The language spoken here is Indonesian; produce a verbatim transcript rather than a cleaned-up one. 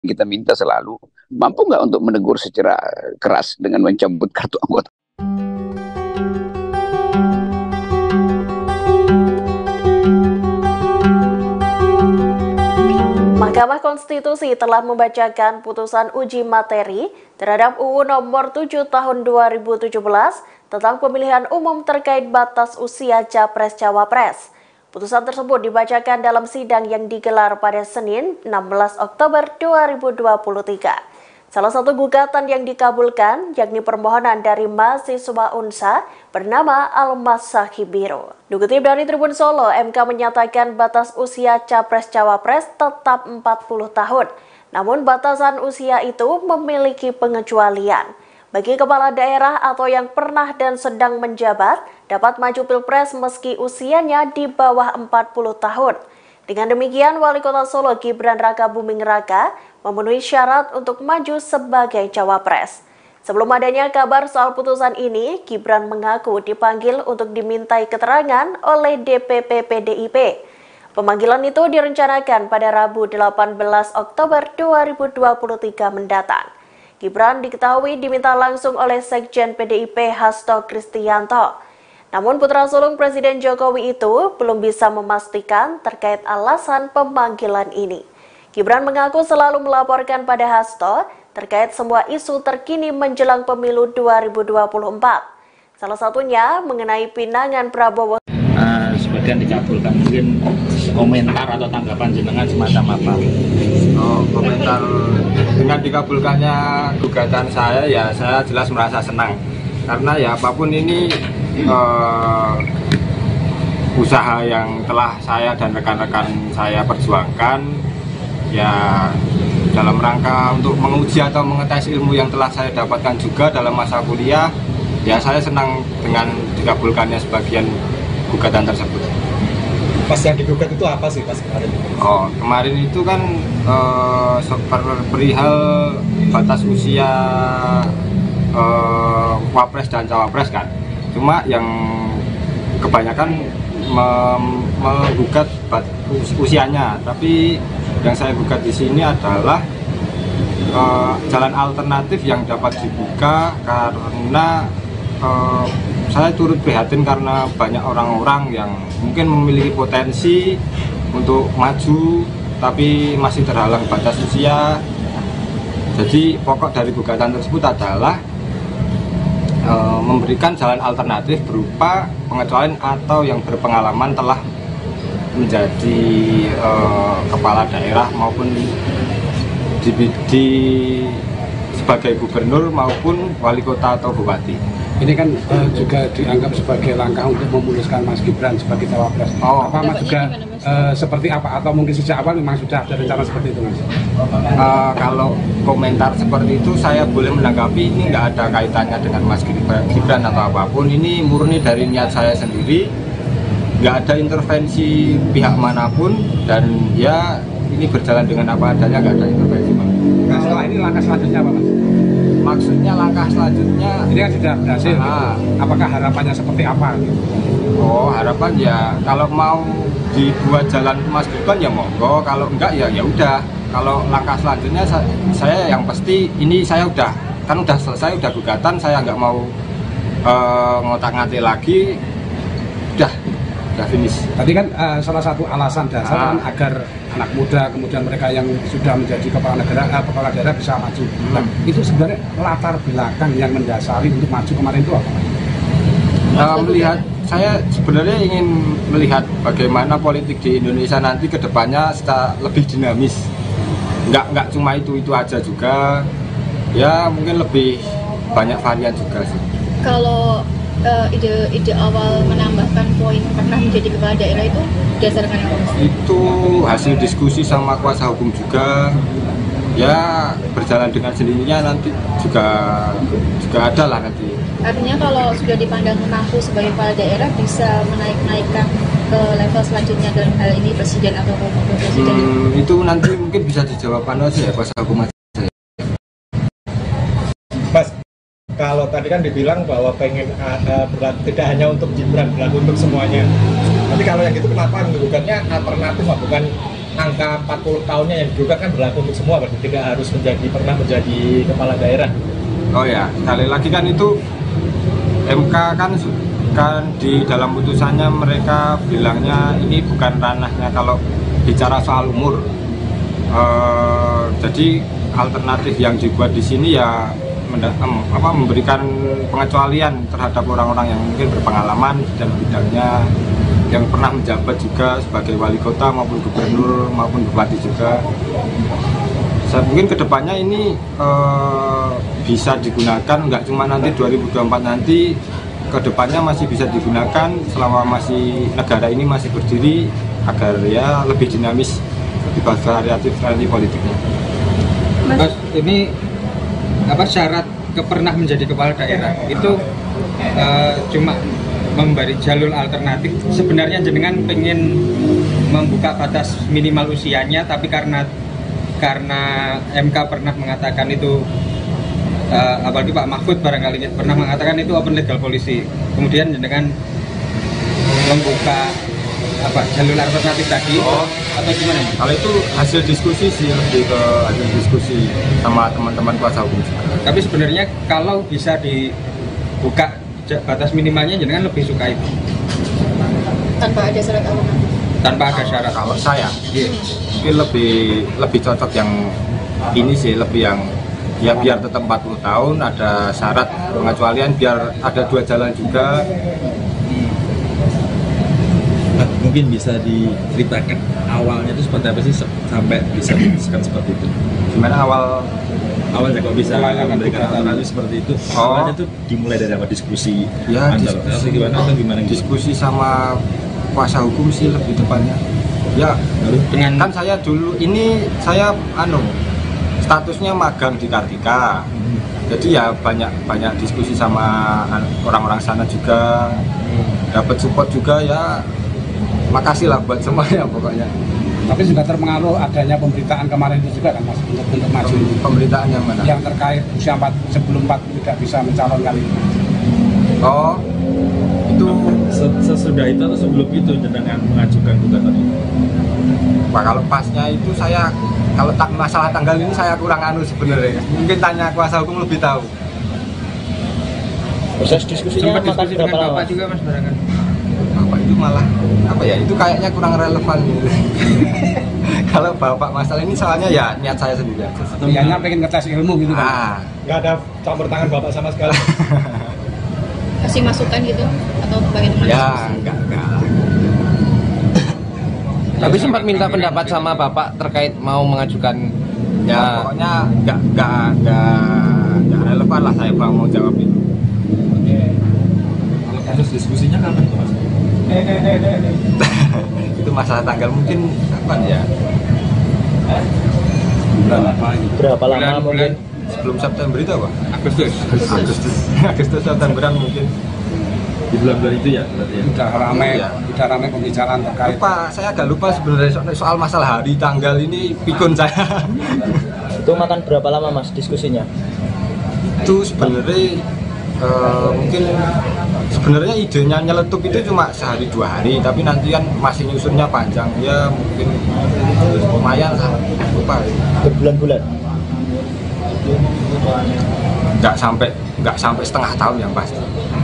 kita minta selalu, mampu nggak untuk menegur secara keras dengan mencabut kartu anggota. Mahkamah Konstitusi telah membacakan putusan uji materi terhadap U U nomor tujuh tahun dua ribu tujuh belas tentang pemilihan umum terkait batas usia Capres-Cawapres. Putusan tersebut dibacakan dalam sidang yang digelar pada Senin enam belas Oktober dua ribu dua puluh tiga. Salah satu gugatan yang dikabulkan yakni permohonan dari mahasiswa Unsa bernama Almas Sahibiro. Dikutip dari Tribun Solo, M K menyatakan batas usia Capres-Cawapres tetap empat puluh tahun. Namun batasan usia itu memiliki pengecualian. Bagi kepala daerah atau yang pernah dan sedang menjabat dapat maju pilpres meski usianya di bawah empat puluh tahun. Dengan demikian, Wali Kota Solo Gibran Rakabuming Raka memenuhi syarat untuk maju sebagai cawapres. Sebelum adanya kabar soal putusan ini, Gibran mengaku dipanggil untuk dimintai keterangan oleh D P P P D I P. Pemanggilan itu direncanakan pada Rabu delapan belas Oktober dua ribu dua puluh tiga mendatang. Gibran diketahui diminta langsung oleh Sekjen P D I P Hasto Kristianto. Namun putra sulung Presiden Jokowi itu belum bisa memastikan terkait alasan pemanggilan ini. Gibran mengaku selalu melaporkan pada Hasto terkait semua isu terkini menjelang pemilu dua ribu dua puluh empat. Salah satunya mengenai pinangan Prabowo. Uh, sebagian dikabulkan, mungkin komentar atau tanggapan jenengan semacam apa? Oh, komentar dengan dikabulkannya gugatan saya, ya saya jelas merasa senang. Karena ya apapun ini uh, usaha yang telah saya dan rekan-rekan saya perjuangkan, ya dalam rangka untuk menguji atau mengetes ilmu yang telah saya dapatkan juga dalam masa kuliah, ya saya senang dengan dikabulkannya sebagian gugatan tersebut. Pas yang digugat itu apa sih pas kemarin? Oh, kemarin itu kan uh, perihal batas usia uh, Wapres dan Cawapres kan. Cuma yang kebanyakan menggugat usianya, tapi yang saya gugat di sini adalah uh, jalan alternatif yang dapat dibuka karena uh, saya turut prihatin karena banyak orang-orang yang mungkin memiliki potensi untuk maju tapi masih terhalang batas usia. Jadi pokok dari gugatan tersebut adalah e, memberikan jalan alternatif berupa pengecualian atau yang berpengalaman telah menjadi e, kepala daerah maupun di, di sebagai gubernur maupun wali kota atau bupati. Ini kan uh, juga dianggap sebagai langkah untuk memuluskan Mas Gibran sebagai cawapres. Oh, apa Mas juga uh, seperti apa atau mungkin sejak awal memang sudah ada rencana seperti itu, Mas? Uh, kalau komentar seperti itu saya boleh menanggapi, ini nggak ada kaitannya dengan Mas Gibran atau apapun. Ini murni dari niat saya sendiri, nggak ada intervensi pihak manapun, dan ya ini berjalan dengan apa adanya, nggak ada intervensi. Nah, setelah ini langkah selanjutnya apa, Mas? Maksudnya langkah selanjutnya ini kan sudah berhasil, ah, gitu. Apakah harapannya seperti apa? Gitu? Oh, harapan ya kalau mau dibuat jalan Mas Gibran ya monggo, kalau enggak ya ya udah. Kalau langkah selanjutnya saya, saya yang pasti ini saya udah kan udah selesai, udah gugatan, saya nggak mau uh, ngotak-ngatik lagi, udah udah finish. Tadi kan uh, salah satu alasan dasar ah. kan agar anak muda kemudian mereka yang sudah menjadi kepala negara, uh, kepala daerah bisa maju. Hmm. Nah, itu sebenarnya latar belakang yang mendasari untuk maju kemarin itu apa? Uh, melihat saya sebenarnya ingin melihat bagaimana politik di Indonesia nanti ke depannya secara lebih dinamis. Nggak nggak cuma itu itu aja juga, ya mungkin lebih banyak varian juga sih. Kalau uh, ide ide awal menambahkan poin pernah menjadi kepala daerah itu berdasarkan apa? Itu hasil diskusi sama kuasa hukum juga, ya berjalan dengan sendirinya nanti juga juga ada lah nanti. Artinya kalau sudah dipandang mampu sebagai kepala daerah bisa menaik-naikkan ke level selanjutnya dalam hal ini presiden atau wakil presiden? Hmm, itu nanti mungkin bisa dijawab aja ya kuasa hukum aja. Mas, kalau tadi kan dibilang bahwa pengen uh, berat, tidak hanya untuk Gibran, berlaku untuk semuanya. Tapi kalau yang gitu kenapa menggugatnya alternatif, bukan angka empat puluh tahunnya yang juga kan berlaku untuk semua, berarti tidak harus menjadi pernah menjadi kepala daerah. Oh ya, sekali lagi kan itu M K kan kan di dalam putusannya mereka bilangnya ini bukan ranahnya kalau bicara soal umur. Uh, jadi alternatif yang dibuat di sini ya um, apa, memberikan pengecualian terhadap orang-orang yang mungkin berpengalaman dalam bidangnya, yang pernah menjabat juga sebagai wali kota maupun gubernur maupun bupati juga. Saya mungkin kedepannya ini uh, bisa digunakan nggak cuma nanti dua ribu dua puluh empat nanti, kedepannya masih bisa digunakan selama masih negara ini masih berdiri agar ya lebih dinamis, lebih variatif nanti politiknya. Mas, ini apa syarat ke pernah menjadi kepala daerah itu uh, cuma memberi jalur alternatif. Sebenarnya jenengan pengen membuka batas minimal usianya, tapi karena karena M K pernah mengatakan itu, uh, apalagi Pak Mahfud barangkali pernah mengatakan itu open legal policy. Kemudian jenengan membuka apa jalur alternatif tadi, oh, atau gimana? Kalau itu hasil diskusi sih, lebih ke hasil diskusi sama teman-teman kuasa hukum juga. Tapi sebenarnya kalau bisa dibuka batas minimalnya, jenengan lebih suka itu Tanpa ada syarat alternatif. Tanpa ada syarat. Kalau saya, yeah, mungkin lebih lebih cocok yang ini sih, lebih yang ya biar tetap empat puluh tahun, ada syarat pengecualian, biar ada dua jalan juga. Mungkin bisa diceritakan awalnya itu seperti apa sih sampai bisa memutuskan seperti itu? Gimana awal awalnya kok bisa memberikan alternatif seperti itu? Oh. Awalnya itu dimulai dari apa, diskusi? Ya, antar, diskusi, gimana atau gimana? Diskusi sama kuasa hukum sih lebih tepatnya. Ya, dengan kan saya dulu ini saya anu statusnya magang di Kartika. Hmm. Jadi ya banyak banyak diskusi sama orang-orang sana juga. Hmm. Dapat support juga ya. Makasih lah buat semuanya pokoknya. Tapi juga terpengaruh adanya pemberitaan kemarin itu juga kan Mas, untuk, untuk maju. Pemberitaan yang mana? Yang terkait usia empat, sebelum empat tidak bisa mencalonkan itu. Oh, itu sesudah itu atau sebelum itu jenengan mengajukan gugatan itu? Wah, kalau pasnya itu saya, kalau tak masalah tanggal ini saya kurang anu sebenarnya. Mungkin tanya kuasa hukum lebih tahu. Proses diskusinya sempat diskusi dengan Bapak juga Mas barangkali. Bapak itu malah apa ya, itu kayaknya kurang relevan gitu. Kalau Bapak masalah ini soalnya ya niat saya sendiri aja. Niatnya pengen ngetes ilmu gitu kan. Ah, nggak ada campur tangan Bapak sama sekali. Kasih masukan gitu atau bagaimana? Ya, enggak, enggak. Tapi sempat minta pendapat sama Bapak terkait mau mengajukan, ya uh, pokoknya enggak enggak enggak enggak relevan lah saya mau jawab itu. Kalau proses diskusinya kapan tuh Mas? Itu masalah tanggal mungkin kapan ya? Bulan apa gitu? Berapa lama bulan, mungkin? Bulan, sebelum September itu apa? Agustus. Agustus. Agustus Septemberan mungkin. Di bulan-bulan itu ya berarti ya? Udah ramai, ya. udah ramai pembicaraan terkait. Lupa, saya agak lupa sebenarnya soal masalah hari tanggal ini pikun saya. Itu makan berapa lama Mas diskusinya? Itu sebenarnya uh, mungkin sebenarnya idenya nyeletuk itu cuma sehari dua hari, tapi nanti kan masih nyusunnya panjang ya, mungkin lumayan lah, lupa. Berbulan-bulan? Nggak sampai nggak sampai setengah tahun yang pasti.